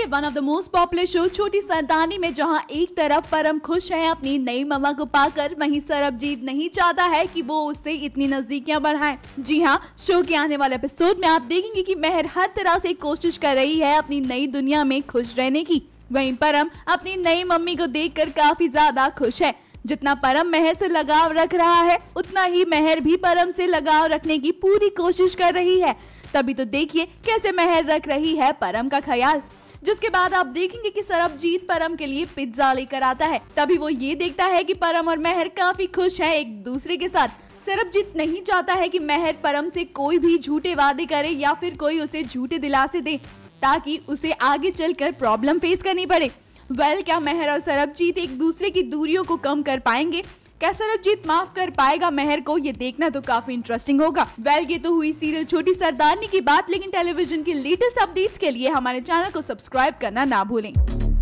के one of the most popular show Choti Sardarni में जहां एक तरफ परम खुश है अपनी नई मम्मा को पाकर, वहीं सरबजीत नहीं चाहता है कि वो उससे इतनी नजदीकियां बढ़ाए। जी हाँ, शो के आने वाले एपिसोड में आप देखेंगे कि महर हर तरह से कोशिश कर रही है अपनी नई दुनिया में खुश रहने की। वहीं परम अपनी नई मम्मी को देखकर काफी ज्यादा खुश है। जितना परम महर से लगाव रख रहा है, उतना ही महर भी परम से लगाव रखने की पूरी कोशिश कर रही है। तभी तो देखिए कैसे महर रख रही है परम का ख्याल। जिसके बाद आप देखेंगे कि सरबजीत परम के लिए पिज्जा लेकर आता है। तभी वो ये देखता है कि परम और महर काफी खुश हैं एक दूसरे के साथ। सरबजीत नहीं चाहता है कि महर परम से कोई भी झूठे वादे करे या फिर कोई उसे झूठे दिलासे दे, ताकि उसे आगे चलकर प्रॉब्लम फेस करनी पड़े। क्या महर और सरबजीत एक दूसरे की दूरियों को कम कर पाएंगे? क्या सरबजीत माफ कर पाएगा महर को? ये देखना तो काफी इंटरेस्टिंग होगा। ये तो हुई सीरियल छोटी सरदारनी की बात, लेकिन टेलीविजन की लेटेस्ट अपडेट्स के लिए हमारे चैनल को सब्सक्राइब करना ना भूलें।